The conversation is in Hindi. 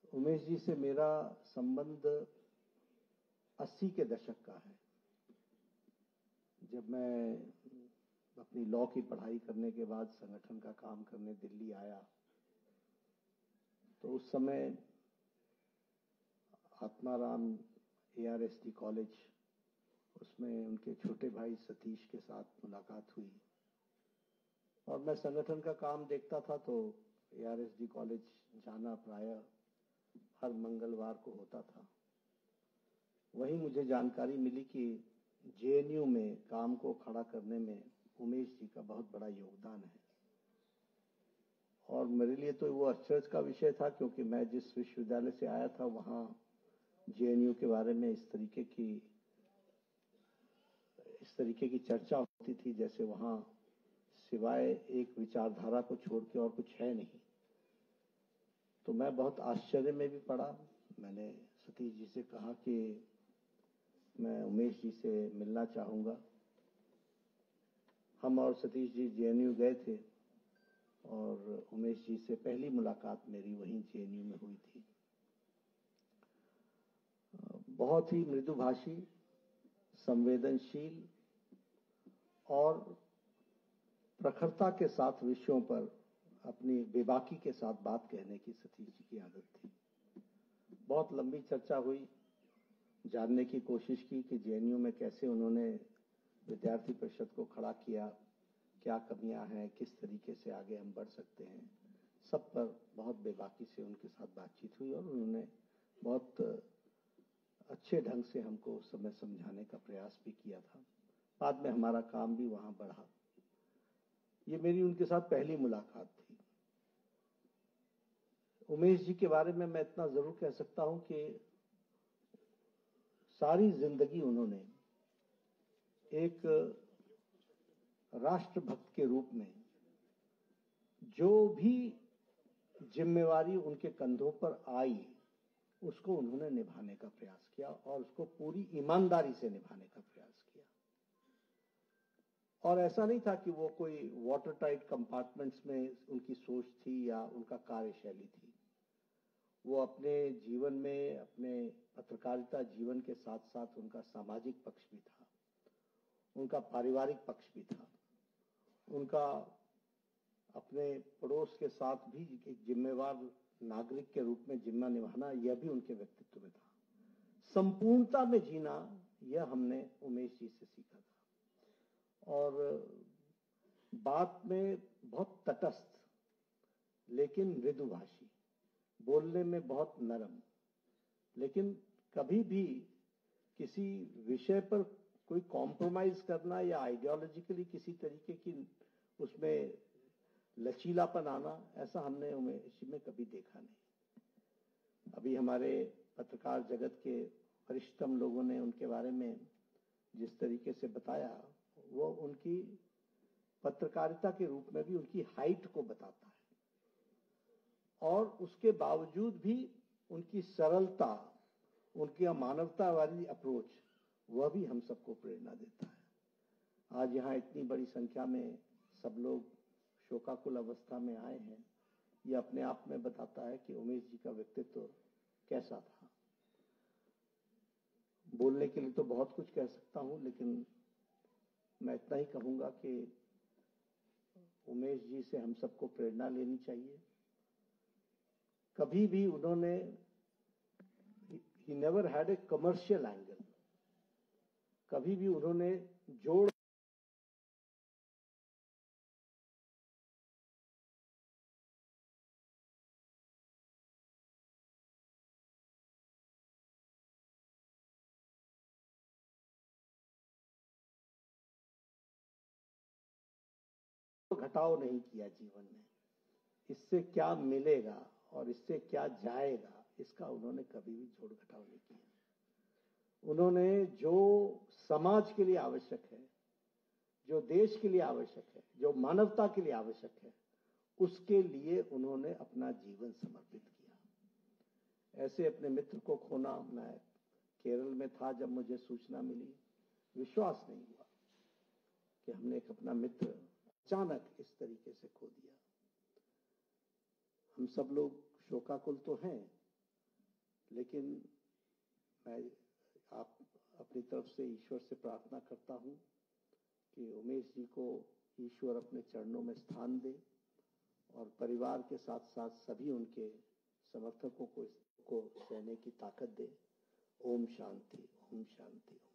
उमेश जी से मेरा संबंध 80 के दशक का है। जब मैं अपनी लॉ की पढ़ाई करने के बाद संगठन का काम करने दिल्ली आया, तो उस समय आत्माराम ARSD कॉलेज, उसमें उनके छोटे भाई सतीश के साथ मुलाकात हुई और मैं संगठन का काम देखता था, तो ARSD कॉलेज जाना प्रायः हर मंगलवार को होता था। वहीं मुझे जानकारी मिली कि JNU में काम को खड़ा करने में उमेश जी का बहुत बड़ा योगदान है। और मेरे लिए तो वो आश्चर्य का विषय था, क्योंकि मैं जिस विश्वविद्यालय से आया था वहां JNU के बारे में इस तरीके की चर्चा होती थी जैसे वहां सिवाय एक विचारधारा को छोड़ के और कुछ है नहीं। तो मैं बहुत आश्चर्य में भी पड़ा। मैंने सतीश जी से कहा कि मैं उमेश जी से मिलना चाहूंगा। हम और सतीश जी JNU गए थे और उमेश जी से पहली मुलाकात मेरी वहीं JNU में हुई थी। बहुत ही मृदुभाषी, संवेदनशील और प्रखरता के साथ विषयों पर अपनी बेबाकी के साथ बात कहने की सतीश जी की आदत थी। बहुत लंबी चर्चा हुई, जानने की कोशिश की कि JNU में कैसे उन्होंने विद्यार्थी परिषद को खड़ा किया, क्या कमियां हैं, किस तरीके से आगे हम बढ़ सकते हैं। सब पर बहुत बेबाकी से उनके साथ बातचीत हुई और उन्होंने बहुत अच्छे ढंग से हमको उस समय समझाने का प्रयास भी किया था। बाद में हमारा काम भी वहां बढ़ा। ये मेरी उनके साथ पहली मुलाकात थी। उमेश जी के बारे में मैं इतना जरूर कह सकता हूं कि सारी जिंदगी उन्होंने एक राष्ट्रभक्त के रूप में जो भी जिम्मेवारी उनके कंधों पर आई उसको उन्होंने निभाने का प्रयास किया और उसको पूरी ईमानदारी से निभाने का प्रयास किया। और ऐसा नहीं था कि वो कोई वाटर टाइट कंपार्टमेंट्स में उनकी सोच थी या उनका कार्यशैली थी। वो अपने जीवन में, अपने पत्रकारिता जीवन के साथ साथ उनका सामाजिक पक्ष भी था, उनका पारिवारिक पक्ष भी था, उनका अपने पड़ोस के साथ भी एक जिम्मेवार नागरिक के रूप में जिम्मा निभाना, यह भी उनके व्यक्तित्व में था। संपूर्णता में जीना, यह हमने उमेश जी से सीखा था। और बात में बहुत तटस्थ लेकिन मृदुभाषी, बोलने में बहुत नरम, लेकिन कभी भी किसी विषय पर कोई कॉम्प्रोमाइज करना या आइडियोलॉजिकली किसी तरीके की उसमें लचीलापन आना, ऐसा हमने उमेश में कभी देखा नहीं। अभी हमारे पत्रकार जगत के वरिष्ठतम लोगों ने उनके बारे में जिस तरीके से बताया, वो उनकी पत्रकारिता के रूप में भी उनकी हाइट को बताता है और उसके बावजूद भी उनकी सरलता, उनकी मानवतावादी अप्रोच, वह भी हम सबको प्रेरणा देता है। आज यहां इतनी बड़ी संख्या में सब लोग शोकाकुल अवस्था में आए हैं, यह अपने आप में बताता है कि उमेश जी का व्यक्तित्व कैसा था। बोलने के लिए तो बहुत कुछ कह सकता हूं, लेकिन मैं इतना ही कहूंगा कि उमेश जी से हम सबको प्रेरणा लेनी चाहिए। कभी भी उन्होंने ही never had a commercial angle, कभी भी उन्होंने जोड़ घटाव नहीं किया जीवन में। इससे क्या मिलेगा और इससे क्या जाएगा, इसका उन्होंने कभी भी जोड़ घटाव नहीं किया। उन्होंने जो समाज के लिए आवश्यक है, जो देश के लिए आवश्यक है, जो मानवता के लिए आवश्यक है, उसके लिए उन्होंने अपना जीवन समर्पित किया। ऐसे अपने मित्र को खोना, मैं केरल में था जब मुझे सूचना मिली, विश्वास नहीं हुआ कि हमने एक अपना मित्र अचानक इस तरीके से खो दिया। हम सब लोग शोकाकुल तो हैं, लेकिन मैं आप अपनी तरफ से ईश्वर से प्रार्थना करता हूं कि उमेश जी को ईश्वर अपने चरणों में स्थान दे और परिवार के साथ साथ सभी उनके समर्थकों को सहने की ताकत दे। ओम शांति, ओम शांति।